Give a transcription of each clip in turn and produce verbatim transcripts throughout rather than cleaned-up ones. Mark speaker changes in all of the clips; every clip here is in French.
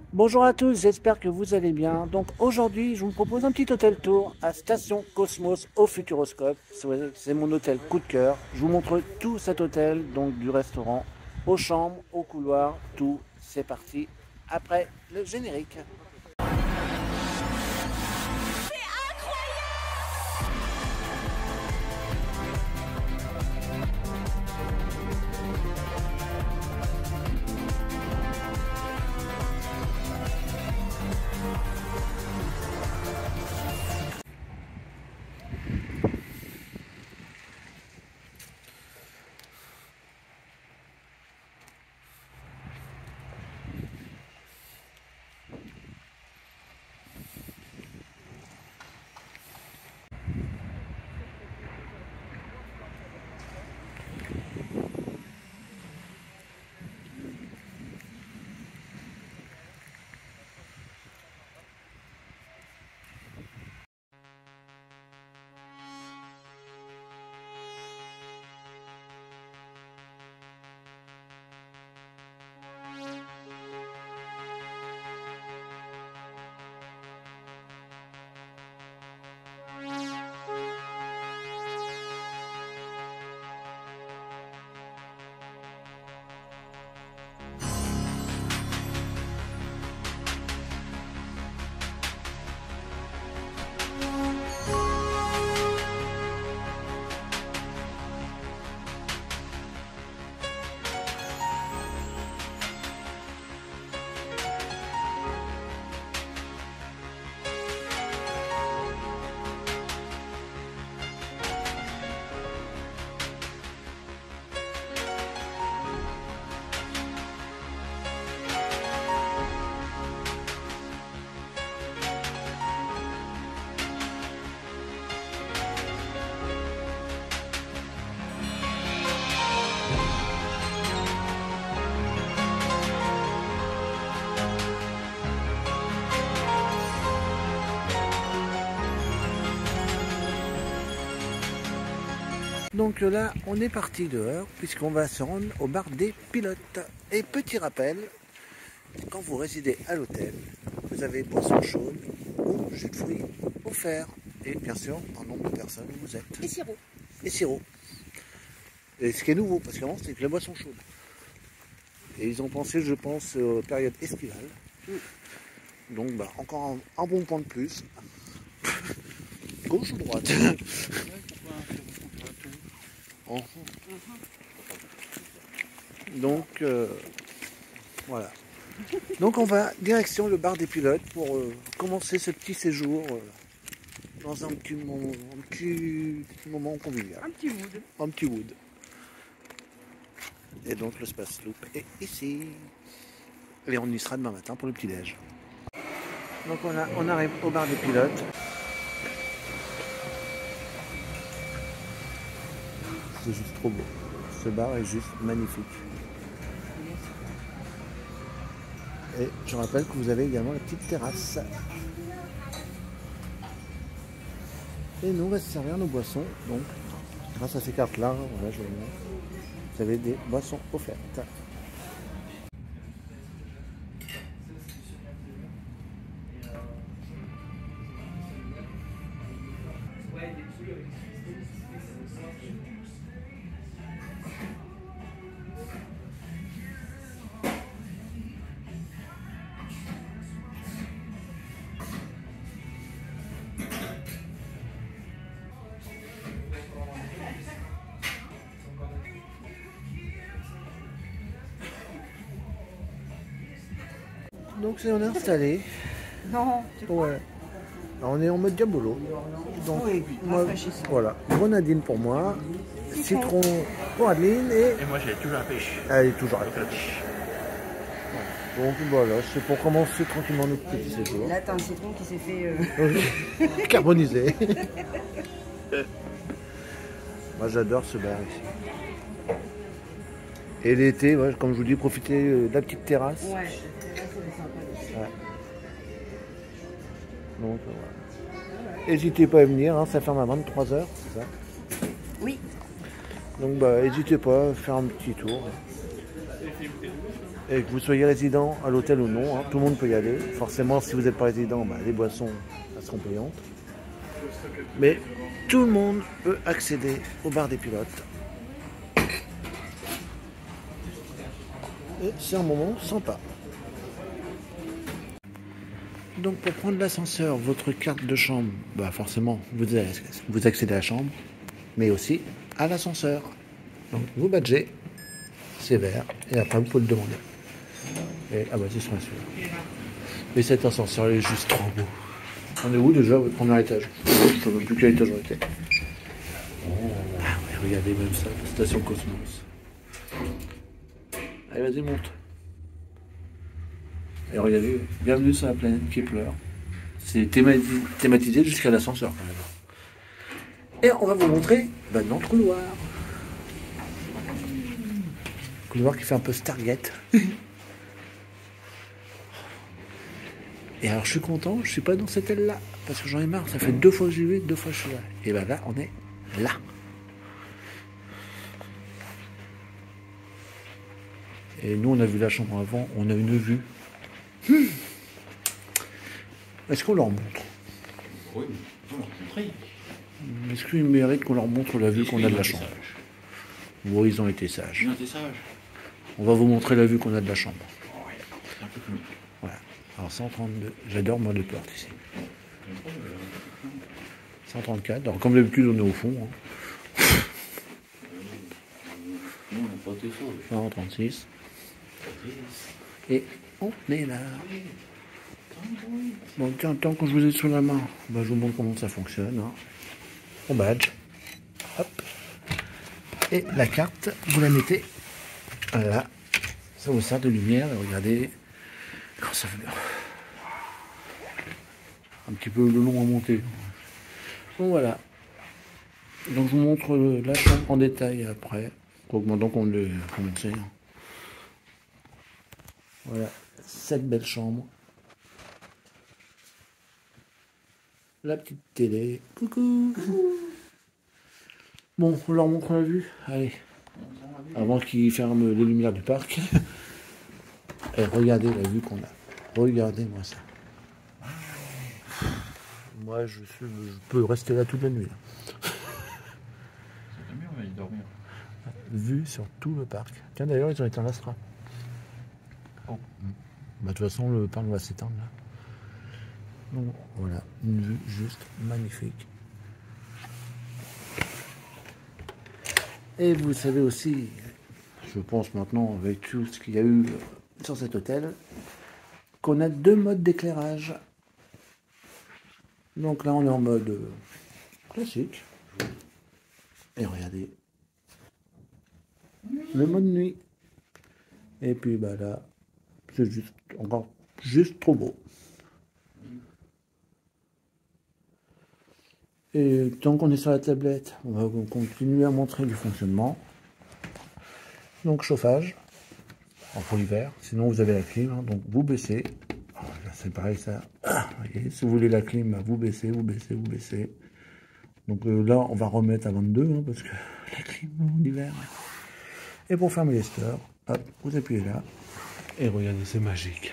Speaker 1: Bonjour à tous, j'espère que vous allez bien. Donc aujourd'hui, je vous propose un petit hôtel tour à Station Cosmos au Futuroscope. C'est c'est mon hôtel coup de cœur. Je vous montre tout cet hôtel, donc du restaurant, aux chambres, au couloir, tout. C'est parti après le générique. Donc là, on est parti dehors puisqu'on va se rendre au bar des pilotes. Et petit rappel, quand vous résidez à l'hôtel, vous avez boisson chaude ou jus de fruits offert. Et bien sûr, en nombre de personnes où vous êtes.
Speaker 2: Et sirop.
Speaker 1: Et sirop. Et ce qui est nouveau, parce qu'avant c'était que la boisson chaude. Et ils ont pensé, je pense, aux périodes estivales. Mm. Donc bah, encore un, un bon point de plus. Gauche ou droite? Oh. Donc euh, voilà. Donc on va direction le bar des pilotes pour euh, commencer ce petit séjour euh, dans un petit moment, un petit moment convivial.
Speaker 2: Un petit wood.
Speaker 1: Un petit wood. Et donc le Space Loop est ici. Et on y sera demain matin pour le petit déj. Donc on, a, on arrive au bar des pilotes. C'est juste trop beau. Ce bar est juste magnifique. Et je rappelle que vous avez également la petite terrasse. Et nous, on va se servir nos boissons. Donc, grâce à ces cartes-là, voilà, je vous avez des boissons offertes. Donc c'est on est installé.
Speaker 2: Non,
Speaker 1: Ouais. Alors, on est en mode diabolo. Donc
Speaker 2: oui,
Speaker 1: moi, voilà, grenadine pour moi, citron, citron pour Adeline et.
Speaker 3: Et moi j'ai toujours la pêche.
Speaker 1: Elle est toujours à la pêche. Donc voilà, c'est pour commencer tranquillement notre petit séjour.
Speaker 2: Là t'as un citron qui s'est fait euh...
Speaker 1: carbonisé. Moi j'adore ce bar ici. Et l'été, ouais, comme je vous dis, profitez de la petite terrasse.
Speaker 2: Ouais, c'est sympa.
Speaker 1: Ouais. Donc voilà. N'hésitez pas à venir, hein, ça ferme à vingt-trois heures, c'est ça?
Speaker 2: Oui.
Speaker 1: Donc bah n'hésitez pas à faire un petit tour. Et que vous soyez résident à l'hôtel ou non, hein, tout le monde peut y aller. Forcément, si vous n'êtes pas résident, bah, les boissons elles seront payantes. Mais tout le monde peut accéder au bar des pilotes. Et c'est un moment sympa. Donc pour prendre l'ascenseur, votre carte de chambre, bah forcément, vous, vous accédez à la chambre, mais aussi à l'ascenseur. Donc vous badgez, c'est vert, et après vous pouvez le demander. Et ah bah c'est sur celui-là. Mais cet ascenseur il est juste trop beau. On est où déjà votre premier étage? Je ne sais même plus quel étage on était. Ah ouais, regardez même ça, la station Cosmos. Allez vas-y monte. Et regardez, bienvenue sur la planète qui pleure. C'est thématisé jusqu'à l'ascenseur quand même. Et on va vous montrer maintenant le couloir. Couloir qui fait un peu Stargate. Et alors je suis content, je suis pas dans cette aile là, parce que j'en ai marre, ça fait deux fois que j'y vais, deux fois que je suis là. Et ben là, on est là. Et nous on a vu la chambre avant, on a une vue. Hmm. Est-ce qu'on leur montre?
Speaker 3: Oui, on leur montrer.
Speaker 1: Est-ce qu'ils méritent qu'on leur montre la vue qu'on a de la chambre? Oui, ils ont été sages.
Speaker 3: Ils ont été sages.
Speaker 1: On va vous montrer la vue qu'on a de la chambre.
Speaker 3: Oh, ouais. C'est un peu plus.
Speaker 1: Voilà. Alors cent trente-deux, j'adore moi les portes ici. cent trente-quatre, alors comme d'habitude on est au fond. Hein.
Speaker 3: Nous on n'a pas été sauves.
Speaker 1: cent trente-six. Et on est là. Bon, tiens, tant que je vous ai sur la main, bah, je vous montre comment ça fonctionne. Hein. On badge. Hop. Et la carte, vous la mettez là. Ça vous sert de lumière. Et regardez quand ça fait bien. Un petit peu le long à monter. Bon, voilà. Donc, je vous montre la chambre en détail après. Donc, on le commencer. Voilà, cette belle chambre. La petite télé. Coucou. Bon, on leur montre la vue. Allez. Avant qu'ils ferment les lumières du parc. Et regardez la vue qu'on a. Regardez-moi ça. Moi, je, suis, je peux rester là toute la nuit.
Speaker 3: C'est mieux, on va y dormir.
Speaker 1: Vue sur tout le parc. Tiens, d'ailleurs, ils ont éteint l'Astra.
Speaker 3: Oh.
Speaker 1: Bah, de toute façon, le parc va s'éteindre là. Donc voilà, une vue juste magnifique. Et vous savez aussi, je pense maintenant avec tout ce qu'il y a eu sur cet hôtel, qu'on a deux modes d'éclairage. Donc là on est en mode classique. Et regardez, le mode nuit. Et puis bah là, c'est juste encore juste trop beau. Et tant qu'on est sur la tablette, on va continuer à montrer du fonctionnement. Donc chauffage, pour l'hiver, sinon vous avez la clim, hein, donc vous baissez. C'est pareil ça. Voyez, si vous voulez la clim, vous baissez, vous baissez, vous baissez. Donc euh, là, on va remettre à vingt-deux, hein, parce que la clim en hiver. Et pour fermer les stores, hop, vous appuyez là. Et regardez, c'est magique.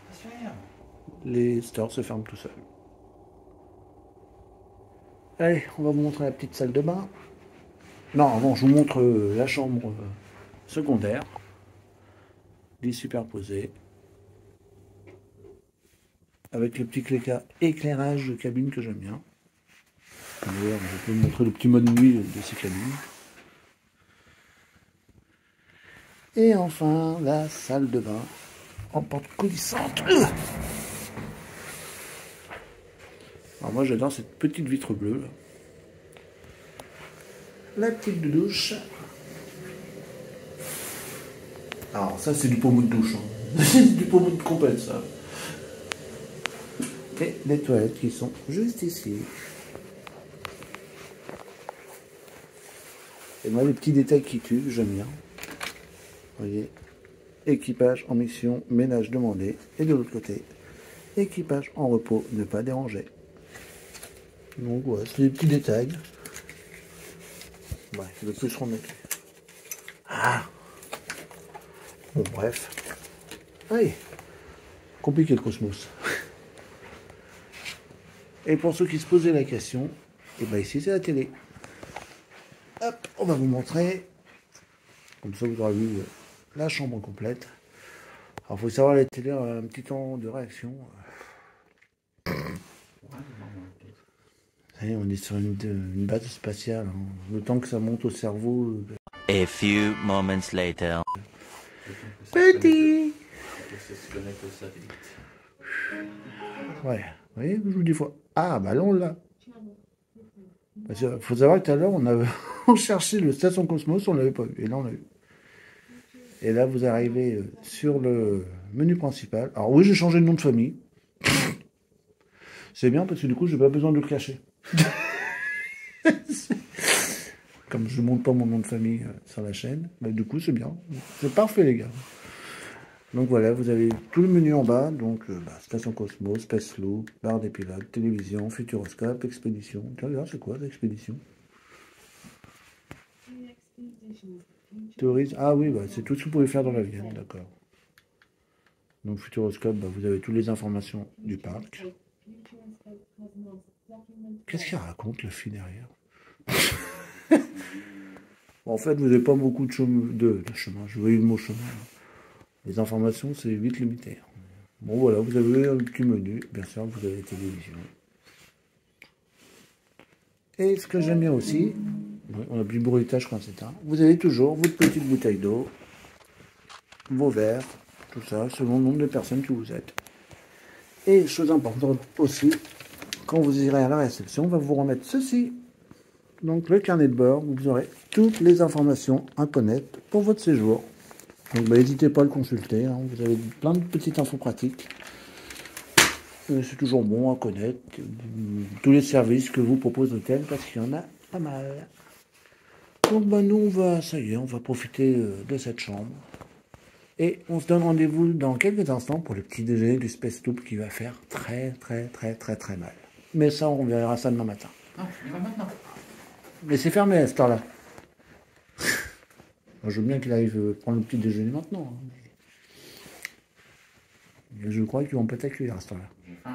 Speaker 1: Les stores se ferment tout seuls. Allez, on va vous montrer la petite salle de bain. Non, avant, je vous montre euh, la chambre euh, secondaire. Lit superposé. Avec le petit cléca éclairage de cabine que j'aime bien. D'ailleurs, je peux vous montrer le petit mode nuit de ces cabines. Et enfin, la salle de bain en porte coulissante. Alors moi j'adore cette petite vitre bleue là. La petite douche. Alors ça c'est du pommeau de douche. Hein. C'est du pommeau de compète ça. Et les toilettes qui sont juste ici. Et moi les petits détails qui tuent, j'aime bien. Vous voyez, équipage en mission, ménage demandé. Et de l'autre côté, équipage en repos, ne pas déranger. Donc voilà, c'est des petits détails. Ouais, le plus remettre. Ah. Bon bref. Allez, compliqué le Cosmos. Et pour ceux qui se posaient la question, et ben ici c'est la télé. Hop, on va vous montrer. Comme ça vous aurez vu la chambre complète. Alors il faut savoir la télé a un petit temps de réaction. Allez, on est sur une, une base spatiale. Hein. Le temps que ça monte au cerveau.
Speaker 4: A few moments later.
Speaker 1: Petit.
Speaker 3: Ça se connecte au satellite.
Speaker 1: Ouais, vous voyez, je vous dis fois. Ah, bah là on l'a. Parce que faut savoir que tout à l'heure, on avait on cherchait le Station Cosmos, on l'avait pas vu. Et là, on l'a vu. Et là, vous arrivez sur le menu principal. Alors oui, j'ai changé de nom de famille. C'est bien parce que du coup, j'ai pas besoin de le cacher. Comme je ne montre pas mon nom de famille sur la chaîne, bah, du coup, c'est bien. C'est parfait, les gars. Donc voilà, vous avez tout le menu en bas. Donc, euh, bah, Station Cosmos, Space Loop, barre des pilotes, télévision, futuroscope, expédition. Tiens, regarde, c'est quoi l'expédition? Tourisme. Ah oui, bah, c'est tout ce que vous pouvez faire dans l'avion, d'accord. Donc futuroscope, bah, vous avez toutes les informations du parc. Qu'est-ce qu'il raconte le fille derrière? En fait, vous n'avez pas beaucoup de chemin, de, de chemin. Je voyais le mot chemin. Les informations, c'est vite limité. Bon, voilà, vous avez un petit menu. Bien sûr, vous avez la télévision. Et ce que j'aime bien aussi, on a plus de bruitage quand c'est un. Vous avez toujours votre petite bouteille d'eau, vos verres, tout ça, selon le nombre de personnes que vous êtes. Et chose importante aussi, quand vous irez à la réception, on va vous remettre ceci. Donc le carnet de bord, où vous aurez toutes les informations à connaître pour votre séjour. Donc bah, n'hésitez pas à le consulter, hein. Vous avez plein de petites infos pratiques. C'est toujours bon à connaître tous les services que vous propose l'hôtel parce qu'il y en a pas mal. Donc bah, nous on va, ça y est, on va profiter de cette chambre. Et on se donne rendez-vous dans quelques instants pour le petit déjeuner du Space Loop qui va faire très très très très très mal. Mais ça on verra ça demain matin.
Speaker 3: Non, il va maintenant.
Speaker 1: Mais c'est fermé à cette heure-là. Je veux bien qu'il arrive prendre le petit déjeuner maintenant. Mais je crois qu'ils vont pas t'accueillir à cette heure-là.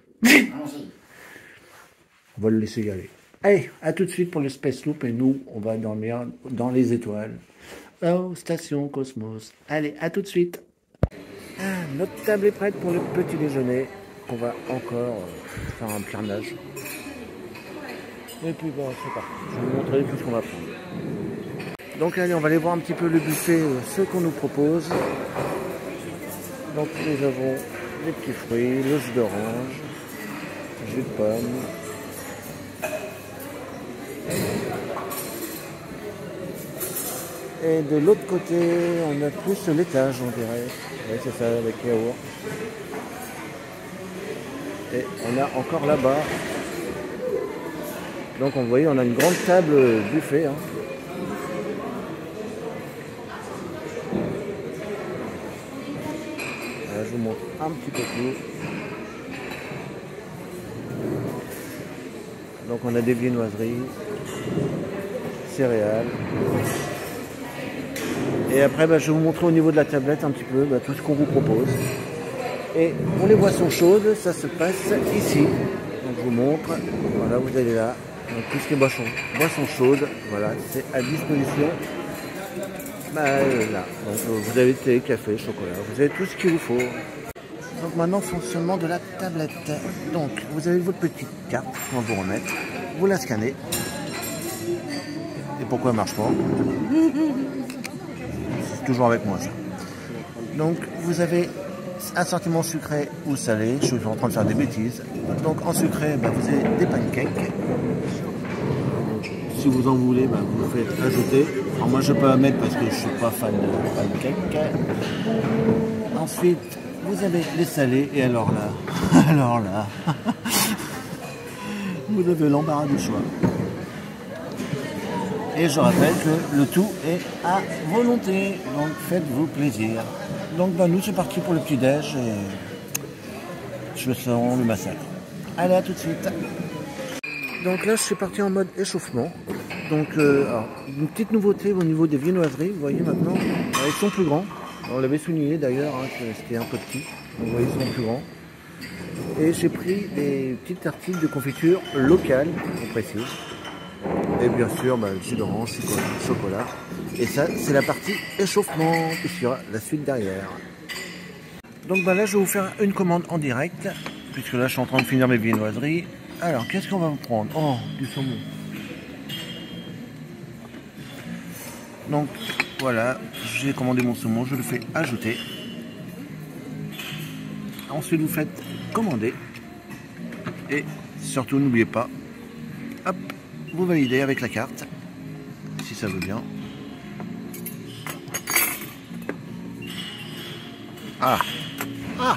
Speaker 1: On va le laisser y aller. Allez, à tout de suite pour le Space Loop et nous, on va dormir dans les étoiles. Oh, Station Cosmos. Allez, à tout de suite. Ah, notre table est prête pour le petit déjeuner. On va encore euh, faire un carnage. Et puis bon, c'est parti. Je vais vous montrer tout ce qu'on va prendre. Donc allez, on va aller voir un petit peu le buffet, euh, ce qu'on nous propose. Donc nous avons les petits fruits, le jus d'orange, jus de pomme. Et de l'autre côté, on a plus l'étage, on dirait. Oui, c'est ça, avec yaourt. Et on a encore là-bas. Donc on voit, on a une grande table buffet. Hein. Voilà, je vous montre un petit peu plus. Donc on a des viennoiseries, céréales. Et après, bah, je vais vous montrer au niveau de la tablette un petit peu bah, tout ce qu'on vous propose. Et pour les boissons chaudes, ça se passe ici. Donc je vous montre. Voilà, vous allez là. Donc tout ce qui est boissons, boissons chaudes, voilà, c'est à disposition. Bah, là. Donc vous avez thé, café, chocolat, vous avez tout ce qu'il vous faut. Donc maintenant, fonctionnement de la tablette. Donc vous avez votre petite carte qu'on va vous remettre. Vous la scannez. Et pourquoi elle marche pas? C'est toujours avec moi ça. Donc vous avez assortiment sucré ou salé. Je suis en train de faire des bêtises. Donc en sucré, bah, vous avez des pancakes. Si vous en voulez, bah, vous faites ajouter. Alors moi je peux la mettre parce que je ne suis pas fan de pancakes. Ensuite, vous avez les salés. Et alors là, alors là, vous avez l'embarras du choix. Et je rappelle que le tout est à volonté, donc faites-vous plaisir. Donc bah, nous c'est parti pour le petit déj et je sens le massacre. Allez, à tout de suite. Donc là je suis parti en mode échauffement. Donc euh, alors, une petite nouveauté au niveau des viennoiseries, vous voyez maintenant, ils sont plus grands. On l'avait souligné d'ailleurs, hein, que c'était un peu petit. Donc vous voyez, ils sont plus grands. Et j'ai pris des petites tartines de confiture locales, on précise. Et bien sûr, bah, le jus d'orange, chocolat. Et ça, c'est la partie échauffement, puisqu'il y aura la suite derrière. Donc bah, là, je vais vous faire une commande en direct, puisque là, je suis en train de finir mes viennoiseries. Alors, qu'est-ce qu'on va vous prendre? Oh, du saumon. Donc, voilà, j'ai commandé mon saumon, je le fais ajouter. Ensuite, vous faites commander. Et surtout, n'oubliez pas, hop, vous validez avec la carte, si ça veut bien. Ah, ah.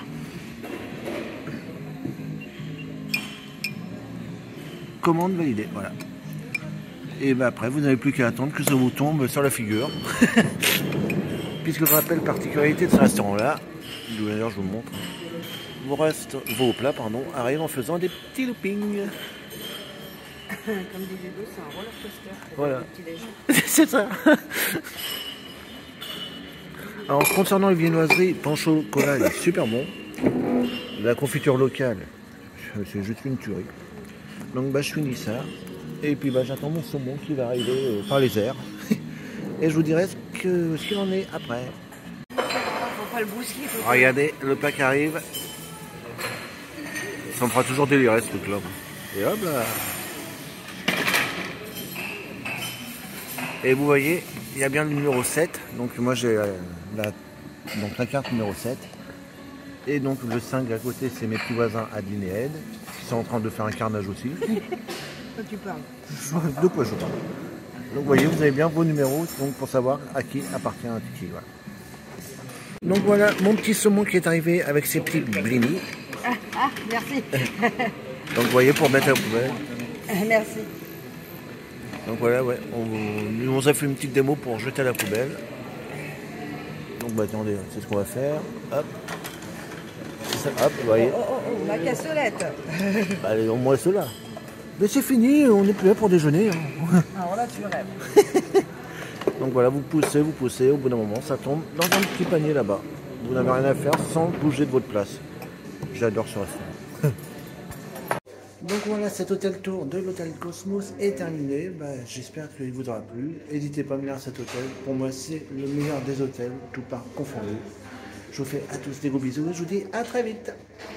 Speaker 1: Commande validée, voilà. Et ben après, vous n'avez plus qu'à attendre que ça vous tombe sur la figure. Puisque je rappelle, particularité de ce restaurant-là, d'ailleurs je vous montre, vos, rest... vos plats pardon, arrivent en faisant des petits loopings.
Speaker 2: Comme dit Ludo, c'est un roller coaster.
Speaker 1: Voilà.
Speaker 2: Petit
Speaker 1: C'est ça. Alors concernant les viennoiseries, pain au chocolat, il est super bon. La confiture locale, c'est juste une tuerie. Donc bah je finis ça. Et puis bah, j'attends mon saumon qui va arriver euh, par les airs. Et je vous dirai ce que ce qu'il en est après.
Speaker 2: Faut pas le bousiller.
Speaker 1: Regardez, le plat qui arrive. Ça me fera toujours délirer ce truc là. Et hop là. Et vous voyez, il y a bien le numéro sept. Donc moi j'ai euh, la, donc, la carte numéro sept. Et donc le cinq à côté, c'est mes petits voisins Adeline et Ed, qui sont en train de faire un carnage aussi.
Speaker 2: Toi tu parles.
Speaker 1: De quoi je parle. Donc vous voyez, vous avez bien vos numéros donc, pour savoir à qui appartient un tiki. Voilà. Donc voilà mon petit saumon qui est arrivé avec ses petits blinis.
Speaker 2: Ah, ah, merci.
Speaker 1: Donc vous voyez, pour mettre à la poubelle.
Speaker 2: Merci.
Speaker 1: Donc voilà, ouais, on, nous on a fait une petite démo pour jeter à la poubelle. Donc bah attendez, c'est ce qu'on va faire. Hop. Ça, hop, vous voyez.
Speaker 2: Oh, oh, oh, ma cassolette.
Speaker 1: Bah, allez, au moins cela. Mais c'est fini, on n'est plus là pour déjeuner. Hein.
Speaker 2: Alors là, tu rêves.
Speaker 1: Donc voilà, vous poussez, vous poussez, au bout d'un moment, ça tombe dans un petit panier là-bas. Vous n'avez rien à faire sans bouger de votre place. J'adore ce restaurant. Donc voilà, cet hôtel tour de l'hôtel Cosmos est terminé. Bah, j'espère qu'il vous aura plu. N'hésitez pas à venir à cet hôtel. Pour moi, c'est le meilleur des hôtels, tout part confondu. Je vous fais à tous des gros bisous et je vous dis à très vite.